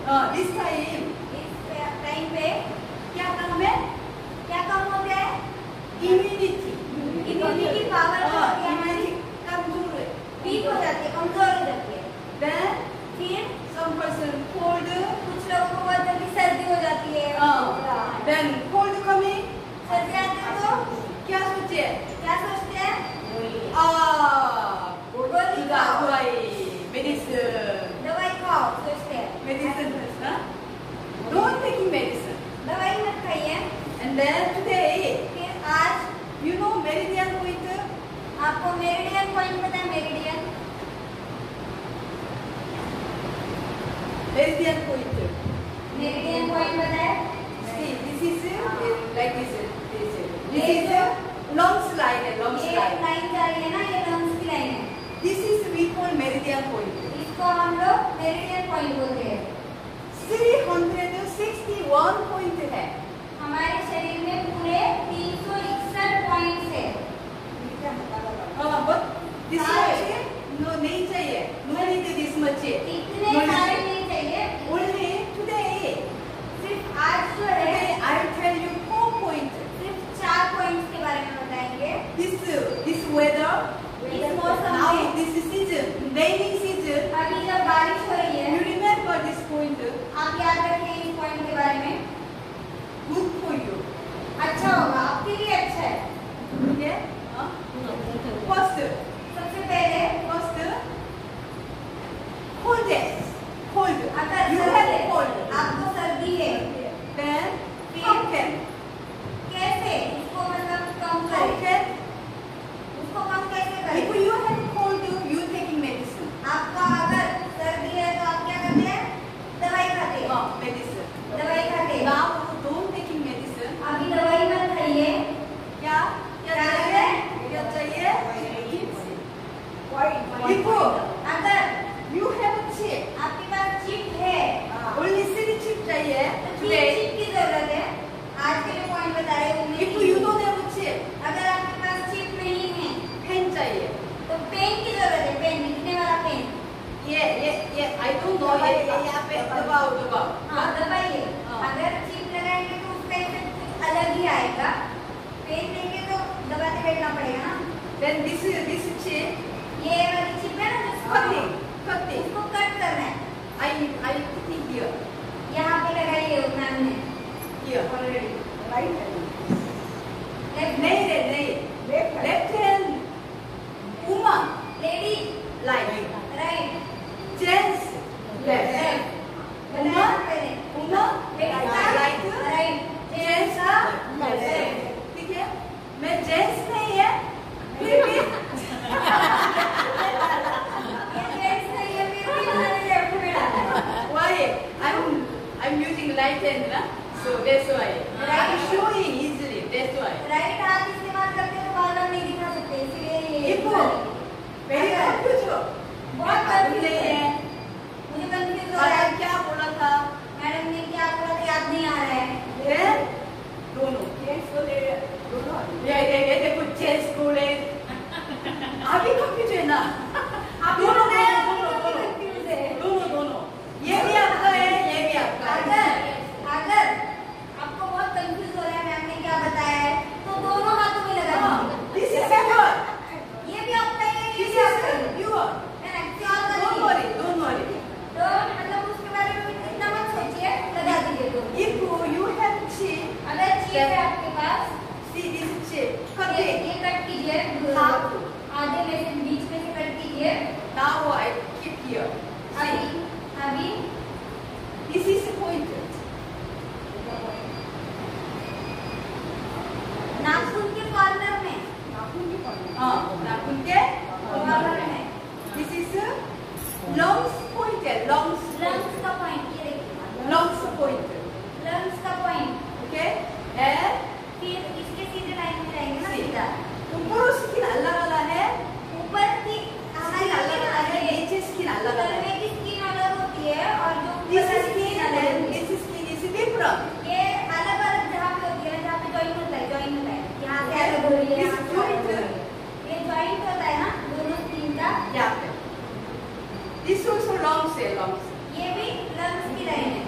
This time. इस time पे क्या काम है? क्या काम होता है? इम्यूनिटी पावर हमारी कमजोर है, वीक हो जाती है, कमजोर हो जाती है। then फिर some person cold, कुछ लोगों को बहुत जल्दी सर्दी हो जाती है। then cold coming, सर्दी आती है तो क्या सोचे? क्या सोचते हैं? गोली दवाई, medicine, दवाई खाओ सोचते हैं। medicine, don't taking medicine. दवाई मत खाइए। And then today, फिर आज you know meridian point? आपको मेरिडियन पॉइंट पता है? Meridian Meridian point. Meridian point पता है? See, this is like this. This is a long line. ये लाइन जा रही है ना, ये लंग्स की लाइन है। This is we call meridian point. इसको हम लोग मेरिडियन पॉइंट बोलते हैं। 361 point है। हमारे शरीर में पूरे 361 पॉइंट्स है। but this much no नहीं चाहिए, no need this much. इतने सारे नहीं चाहिए। Only today. सिर्फ आज जो है I will tell you 4 point. सिर्फ 4 पॉइंट्स के बारे में बताएंगे। This weather. इस मौसम Now में this season, raining season. अभी जब बारिश हो रही है, You remember this point? आप याद रखें इस पॉइंट के बारे में। Good for you. अच्छा होगा, आपके लिए अच्छा है। ठीक है? First, सबसे पहले cold. अगर You सर्दी have है, cold. आपको सर्दी है, Then फिर how can? कैसे इसको मतलब कम How करें? can? उसको कम कैसे If करें? you have cold, you taking medicine. आपका अगर सर्दी है तो आप क्या करते हैं? दवाई खाते हैं। Medicine. दवाई खाते हैं। Now don't taking medicine. अभी दवाई मत खाइए। क्या चाहिए? क्या चाहिए? देखो, अगर you have a chip. आपके पास चिप है, Only 3 chip चाहिए. तो 3 चिप की जरूरत है। आज के लिए पॉइंट बता रहे हैं। If you don't have a chip, अगर आपके पास चिप नहीं है pen चाहिए. तो पेन की जरूरत है। पेन लिखने वाला पेन। ये I don't know. ये यहाँ पे दबाओ. हाँ, दबाइए। अगर चिप लगाएंगे तो उसका इफेक्ट कुछ अलग ही आएगा। पेन देंगे तो दबाते बैठना पड़ेगा ना। Then this chip. ये वाली चिप है ना, Cutting. उसको कट करना है। I putting here. यहाँ पे लगाइए उस मैम ने। Here already. Right hand. Left नहीं. Left hand. Woman. Lady Right. Right Gents. Left. Woman. Right Gents left. ठीक है? मैं gents नहीं है. फिर भी why? I'm using right hand ना, so that's why. I'm showing easily. That's why. Right हाथ इस्तेमाल करते हो तो बार-बार नहीं दिखा सकते, इसलिए ये देखो, very confused हो. बहुत confused नहीं है. मुझे कंफ्यूज हो रहा है। क्या बोला था? मैडम ने क्या बोला था याद नहीं आ रहा है। ये दोनों. ये देखो chest बोले. अभी confused है ना? दोनों कंफ्यूज है। दोनों. ये भी आपका है, ये भी आपका है. अगर आपको बहुत कंफ्यूज हो रहा है मैम ने क्या बताया है, तो दोनों हाथों में लगा दीजिए। This is your. ये भी आपका है, ये This भी आपका is है। your. है ना? क्या कर Don't worry. तो मतलब उसके बारे में इतना मत सोचिए, लगा दीजिए तो। If you have chip, अगर चिप है आपके पास, see this chip. ये कट कीजिए, हाथ. आधे में से बीच में से कट कीजिए। Now I keep here. अभी This is point. नाखून के कॉर्नर में, नाखून के कॉर्नर में This is lungs point है. Lungs लंग्स का पॉइंट, ये देखिए lungs point. लंग्स का पॉइंट। Okay. And फिर इसके सीधे लाइन में जाएंगे ना सीधा। ऊपर स्किन अलग अलग है. ऊपर की हमारी स्किन अलग अलग है. नीचे स्किन अलग अलग है. गले की स्किन अलग होती है और जो This ऊपर is की skin अलग and होती है। this skin is different. ये अलग अलग जहाँ पे होती है, जहाँ पे जॉइंट होता है, जॉइंट होता है। यहाँ से अलग हो रही है, यहाँ से अलग हो रही है। ये जॉइंट होता है ना दोनों स्किन का। यहाँ पे. This also lungs है. Lungs. ये भी लंग्स की लाइन है।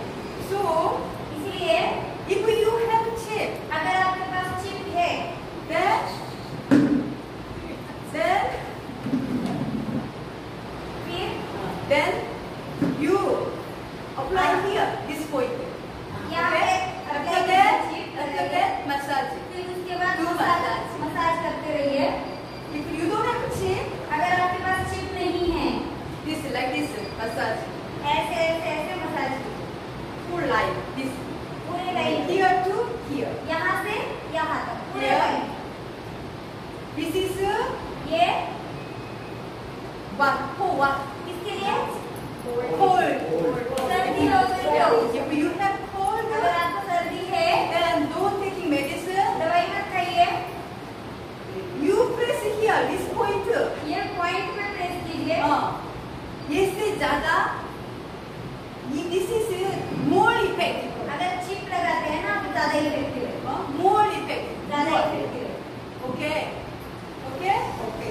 here, this point. यहाँ पे After that, massage. फिर उसके बाद Do मसाज करते रहिए। If you don't have chip, अगर आपके पास चिप नहीं है, this like this massage. ऐसे मसाज कीजिए। Full line, this. पूरे लाइन Here to here. यहाँ से यहाँ तक पूरे Here. लाइन। This is ये what? For what? किसके लिए? Cold. सर्दी हो गई तो। If you have cold, अगर आपको सर्दी है, then don't taking medicine. दवाई मत खाइए। You press here, this point. ये पॉइंट पे प्रेस कीजिए। इससे ज़्यादा, this is more effective. अगर चिप लगाते हैं ना तो ज़्यादा इफेक्टिव है। More effective. ज़्यादा इफेक्टिव है। Okay. Okay. Okay.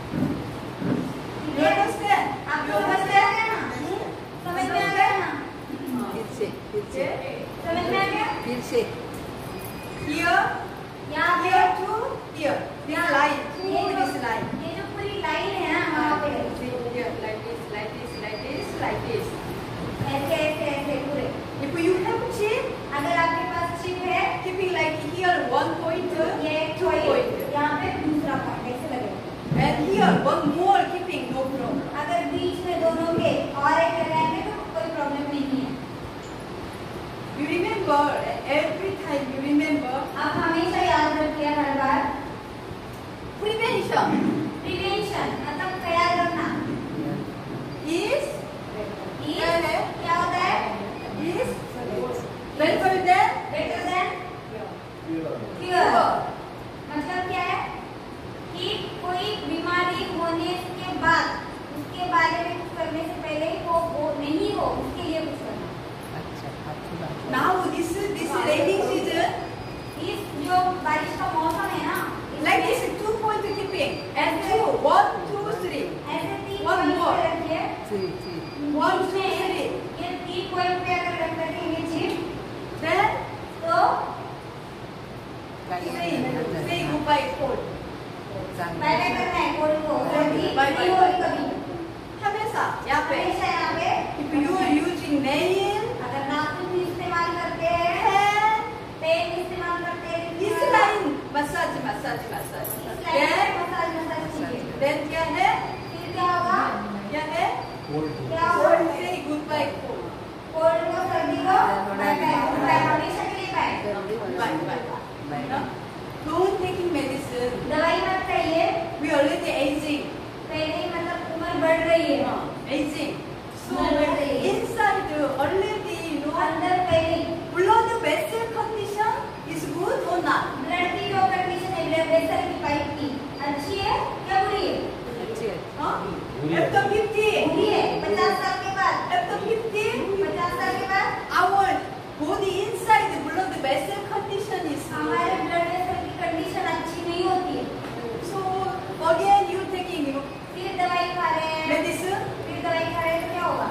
You understand? आपको समझ में आ गया ना? समझ में आ गया ना? समझ में आ गया? Here, यहाँ पे here to here. This line, through this line. ये जो पूरी लाइन है ना वहाँ पे Here, like this, like this, like this, like this. ऐसे पूरे। If you have chip, अगर आपके पास चिप है, keeping like here one point, ये एक two पॉइंट, point, यहाँ पे दूसरा पॉइंट ऐसे लगेगा। and here one more keeping, no problem. अगर बीच में दोनों के और एक लगाएंगे तो कोई प्रॉब्लम नहीं है। You remember, every time you remember, आप हमेशा याद रखिए हर बार prevention प्रिवेंशन मतलब ख्याल रखना is क्या होता है? is better than better than cure. मतलब क्या है कि कोई बीमारी होने के बाद उसके बारे में कुछ करने से पहले वो नहीं हो उसके लिए कुछ करना। now this raining season, इस जो बारिश का मौसम है ना, like this 2 point keeping and 2, 1, 2, 3, ऐसे 3 One पॉइंट more. पे रखिए। 1, 2, 3, ये 3 पॉइंट पे अगर रख रखेंगे चिप then तो say goodbye cold. Bye bye करना है कोल्ड को। सर्दी Bye bye. नहीं होगी कभी। हमेशा यहाँ पे हमेशा यहाँ पे if you are using nail, अगर नाखून भी इस्तेमाल करते हैं, hand, पेन इस्तेमाल करते हैं, this line massage, massage, massage. Then massage कीजिए। then क्या है? फिर क्या होगा? क्या है? क्या होगा? Cold, say goodbye cold. Cold को सर्दी को बाय बाय हमेशा के लिए bye. Bye bye. Don't taking medicine. दवाई मत खाइए। We already aging. पहले ही मतलब उम्र बढ़ रही है। Aging. So Already. inside already, you know, अंदर पहले ही blood vessel condition is good or not? Blood की जो कंडीशन है ब्लड वेसल की पाइप की अच्छी है या बुरी है? Huh? After 50, बुरी है। 50 साल के बाद after 50, 50 साल के बाद our body inside the blood vessel condition is हमारे good. ब्लड वेसल की कंडीशन अच्छी नहीं होती है। So again you taking, you know, फिर दवाई खा रहे हैं, medicine. फिर दवाई खा रहे हैं तो क्या होगा?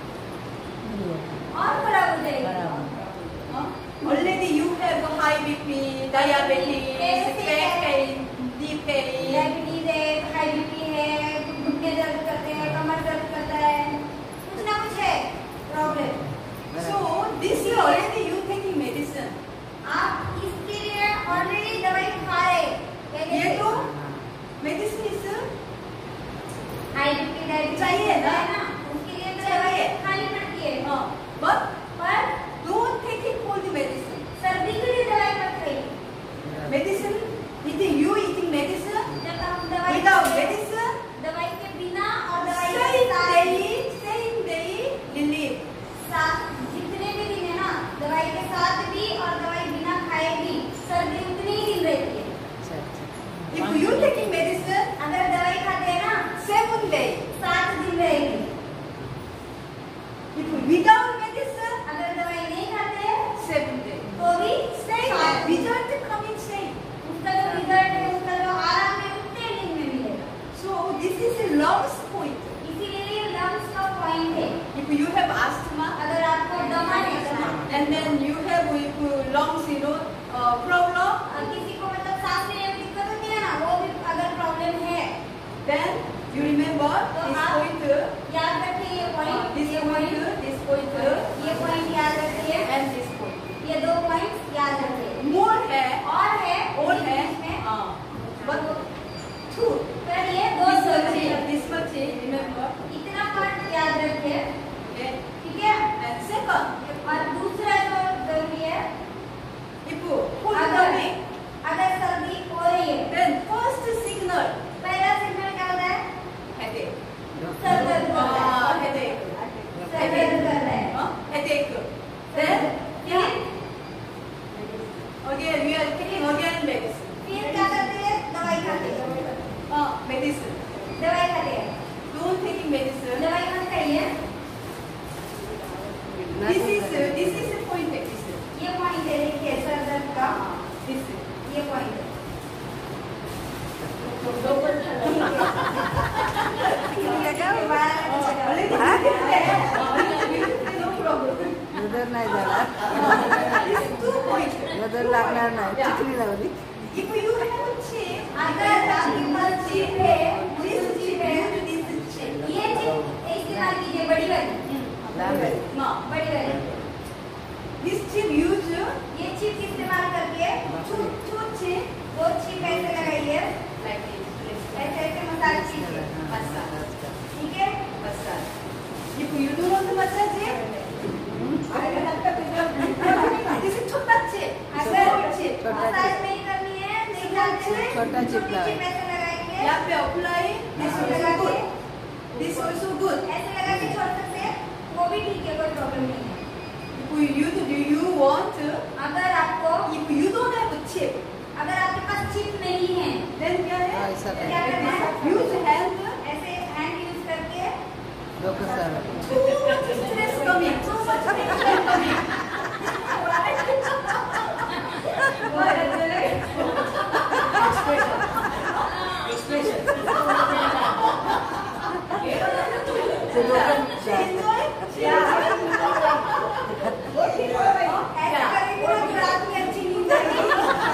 और खराब हो जाएगी। Huh? Already you have high BP, diabetes, back pain, knee pain. Diabetes है, हाई बीपी है, घुटने दर्द करते हैं, कमर दर्द करता है, कुछ ना कुछ है problem. So this is already you taking medicine. आप इसके लिए ऑलरेडी दवाई खा रहे हैं। पहले ये से। तो medicine is high BP diabetes चाहिए ना? है ना, उसके लिए तो चाहिए। दवाई खानी पड़ती है। but पर don't taking cold medicine. सर्दी के लिए दवाई मत खाइए। Medicine eating, you eating medicine जब हम दवाई without खाते हैं, medicine, दवाई के बिना और दवाई के साथ same day relief. जितने भी दिन है ना, दवाई के साथ भी और दवाई बिना खाए भी सर्दी उतनी ही दिन रहती है। If you taking medicine, अगर दवाई खाते हैं ना 7 days. 7 दिन रहेगी। If without medicine, अगर दवाई नहीं खाते हैं 7 days. तो भी Same सात दिन। result coming same. उसका जो रिजल्ट है, उसका जो आराम है उतने दिन में मिलेगा। So this is a lungs point. इसीलिए ये लंग्स का पॉइंट है। If you have asthma, अगर आपको दमा है, दमा and then you have lungs, you know, problem, किसी को मतलब सांस लेने में दिक्कत होती है ना, वो भी अगर प्रॉब्लम है then you remember तो this आप point, याद रखिए ये पॉइंट, this ये point, पॉइंट, this point, ये point this is the point. ये पॉइंट है, देखिए सर दर्द का ये पॉइंट है। नजर नाही जाणार, नजर लागणार नाही, चिकनी लावली. If you have a chip, अगर आपके पास चिप है, this चिप है, ये चिप इस्तेमाल कीजिए बड़ी वाली, बड़ी वाली। this chip use ये चिप इस्तेमाल करके two chip दो चिप ऐसे लगाइए, like this. ऐसे ऐसे मसाज कीजिए, ठीक है? If you don't want to massage it, this is छोटा chip. अगर chip. मसाज नहीं करनी है, नहीं जानते हैं, छोटा चिप छोटी चिप ऐसे लगाएंगे, यहाँ पे apply. This also good. This also good. ऐसे लगा के छोड़ सकते हैं, वो भी ठीक है, कोई प्रॉब्लम नहीं है। Do you want? अगर आपको, If you don't have a chip, अगर आपके पास चिप नहीं है, then क्या है? ऐसा क्या करना है? Use hand. ऐसे हैंड यूज करके डोकं सरळ. Too much stress coming. Too much tension coming. ते डोकं Enjoy? ऐसा करेंगे तो रात में अच्छी नींद आएगी।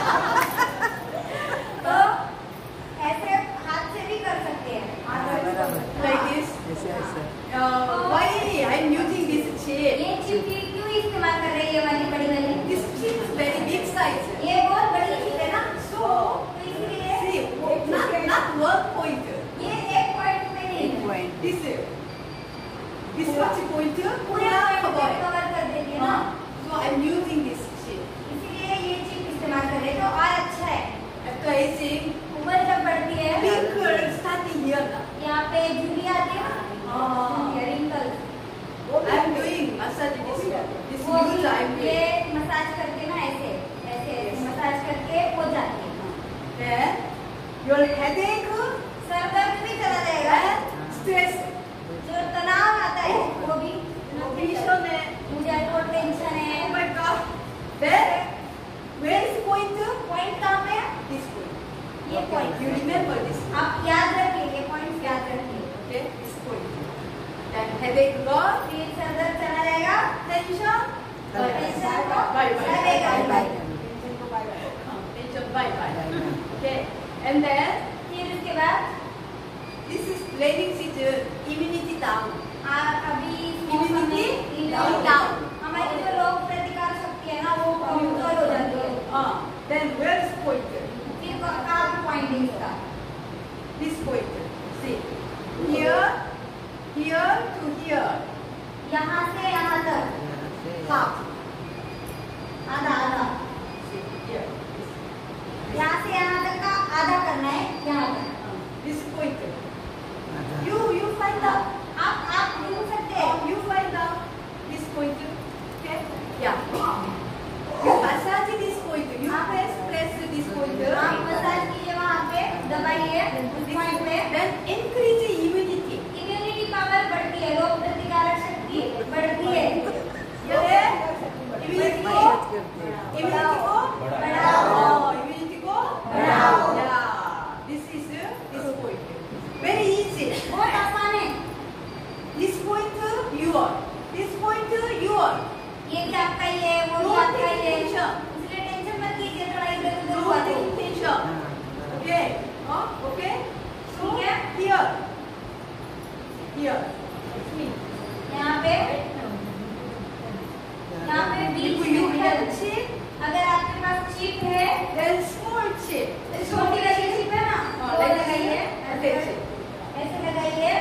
तो ऐसे हाथ से भी कर सकते हैं। बरोबर. Like this. ऐसे ऐसे. Why I'm using this chip? ये चिप क्यों इस्तेमाल कर रहे हैं, ये वाली बड़ी वाली? This chip is very big size. ये बहुत बड़ी चिप है ना, So, तो इसलिए see, not one point. ये एक पॉइंट में नहीं है, पॉइंट. This much point पूरे पॉइंट cover. को कवर कर देती है ना, So I'm using this chip. इसीलिए ये चिप इस्तेमाल कर रहे हैं, तो और अच्छा है। After aging, उम्र जब बढ़ती है, wrinkle starting here. यहाँ पे झुर्री आती है ना, wrinkles, I'm doing massage this वो use I'm ये doing. मसाज करके ना ऐसे ऐसे ऐसे मसाज करके हो जाती है। Then your headache सर दर्द भी चला जाएगा, and stress. जो तनाव आता है वो भी, Tension है. मुझे तो टेंशन Oh है, my God. Then where is point? Point कहाँ पे है? This point. ये पॉइंट, You remember this? आप याद रखिए, ये पॉइंट याद रखिए। Okay, this point. Then headache gone. फिर सर दर्द चला जाएगा, Tension. टेंशन को Bye bye. चलेगा। Bye. Tension bye bye. Okay. And then फिर उसके बाद this is ladies is immunity down. अभी इस मौसम में Down. हमारी जो रोग प्रतिकार शक्ति है ना, वो कमजोर हो जाती है। Then where is point? फिर कहाँ पे पॉइंट है इसका? This point. See. Here. Here to here. यहाँ से यहाँ तक Half. आधा आधा, See here. यहाँ से यहाँ तक का आधा करना है, यहाँ तक। This point. You find out. आप ढूंढ सकते हैं। You find out this point. Okay. Yeah. You massage this point. You press this point. आप मसाज कीजिए वहाँ पे, दबाइए उस पॉइंट पे, Then increase immunity. Immunity power बढ़ती है, रोग प्रतिकारक शक्ति बढ़ती है। ये immunity को बढ़ाओ. Immunity को बढ़ाओ. Yeah. This is this point. Very easy. बहुत आसान है। This point your. This point your. ये भी आपका ही है, वो भी No आपका ही है, tension. इसलिए टेंशन मत कीजिए, थोड़ा इधर उधर No हुआ तो। tension. Okay. Okay. So ठीक है? here. Here. यहाँ पे बीच If में you have मिडल, chip, अगर आपके पास चिप है, then small chip. छोटी वाली चिप है ना, हाँ, वो like लगाइए, ऐसे chip. ऐसे लगाइए,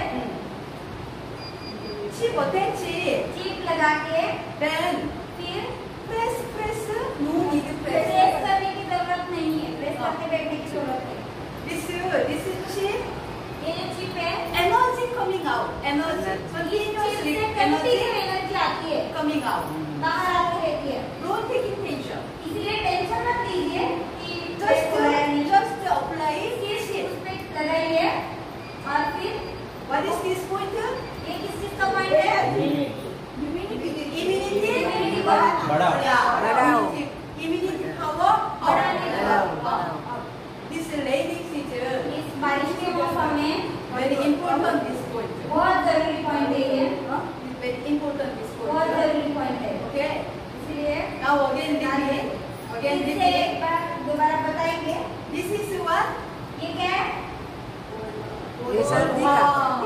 Chip attach. चिप लगा के Then फिर press. No need to press press. करने की जरूरत नहीं है, प्रेस करके बैठने की जरूरत है। This is chip. ये जो चिप है, Energy coming out. Energy. ये चिप Continuously से कंटिन्यू energy एनर्जी आती है, coming out. बाहर आती रहती है। Don't take tension. इसलिए टेंशन मत लीजिए कि प्रेस हो रहा है नहीं, Just apply सिर्फ chip. उस पे लगाइए और फिर What is this point? ये किस चीज का पॉइंट है? Immunity बढ़ाओ। Immunity power बढ़ाओ। This ladies is इस बारिश के मौसम में very important this point. बहुत जरूरी पॉइंट है ये, Very important this बहुत point. जरूरी पॉइंट है। Okay. इसलिए Now again repeat. Again फिर से repeat. एक बार दोबारा बताएंगे। This is what? ये क्या है? ये सर्दी का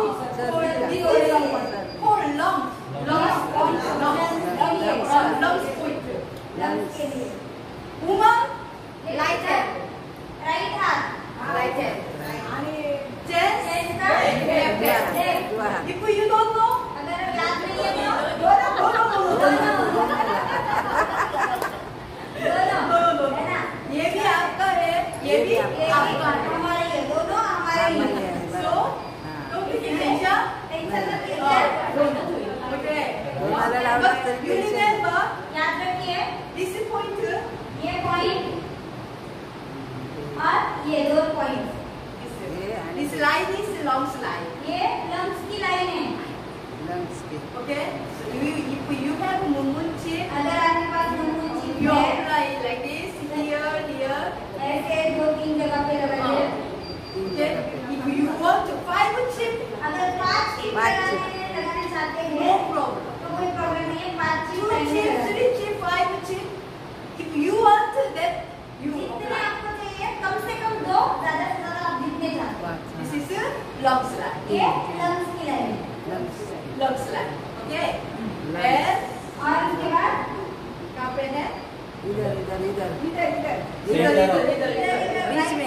For lungs. Lungs point. Lungs point. Lungs के लिए। Woman ये right hand. राइट हाथ। Right hand. Chest चेस्ट का left hand. Left. If you don't know, अगर याद नहीं है तो no. दोनों है ना? ये भी आपका है, ये भी ये आपका है. हमारे लिए, दोनों हमारे लिए। So, don't be tension. Tension मत लीजिए। Okay. हमारा But you remember याद रखिए this point. ये पॉइंट और ये दो point, This line is lungs line. ये लंग्स की लाइन है। लंग्स की Okay. So if you have moonmoon chip, अगर आपके पास मुनमुन चिप you है, apply like this here. ऐसे 2-3 जगह पे लगाइए। Okay. If you want 5 chip, अगर 5 चिप पाँच लगाना चाहते no हैं problem. तो कोई प्रॉब्लम नहीं है, 5 चिप 2 लगाइए। chip, 3 chip, 5 chip. If you want that, you जितने apply. आपको चाहिए कम से कम 2, ज्यादा से ज्यादा आप जितने चाहते हैं। This is lungs line. ये लंग्स की लाइन है। Lungs line. Okay. Lungs. And और उसके बाद कहाँ पे है? इधर इधर. बीच में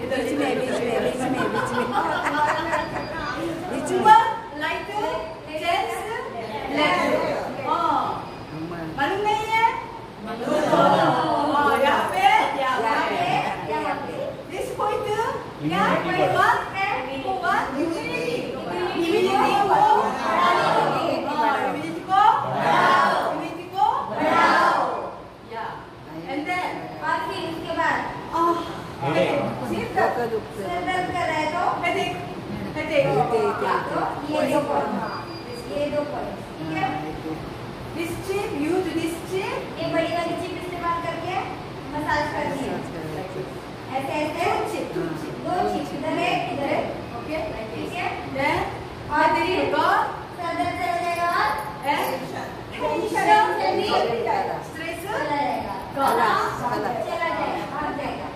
Woman, like chest, left. मालूम नहीं है? यहाँ पे. This point क्या? What? For what? Immunity. Immunity को बढ़ाओ. Yeah. And then और फिर उसके बाद सिर दर्द. सिर दर्द कर रहा है तो Headache. तो ये दो पॉइंट, ठीक है? This chip, use this chip. ये बड़ी वाली चिप इस्तेमाल करके मसाज करनी है। ऐसे Two chip. दो चिप, इधर एक, इधर एक, Okay, like ठीक this. है? Then और there you फिर go. सर दर्द चला जाएगा और Tension. टेंशन भी Stress. चला जाएगा, चला चला जाएगा, भाग जाएगा।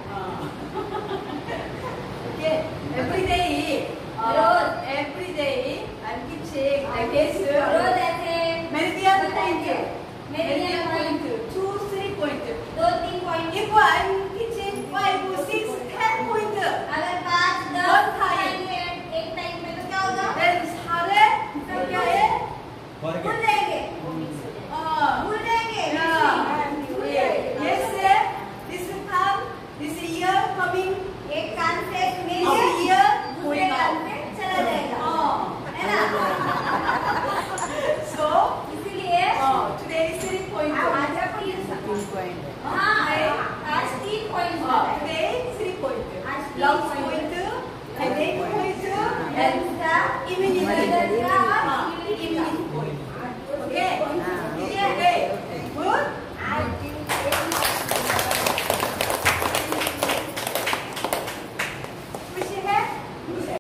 Okay. Every day. Rose. Every day. I'm teaching like this. रोज ऐसे Meridian point. बताएंगे। Meridian point. 2, 3 point. 2-3 point. If I'm teaching 5, 6, 10 point. अगर 5, 10 One time. आएंगे एक टाइम में तो क्या होगा? Then सारे क्या है? भूल जाएंगे, भूल जाएंगे। Yes, this time, this year coming. एक कान से सुनेंगे, Our year दूसरे कान से चला जाएगा, है ना? So, इसीलिए today is 3 point. आज आपको ये हाँ, आज 3 पॉइंट Today 3 point. आज 3 Lungs point. point, headache point, and दूसरा immunity. मदद का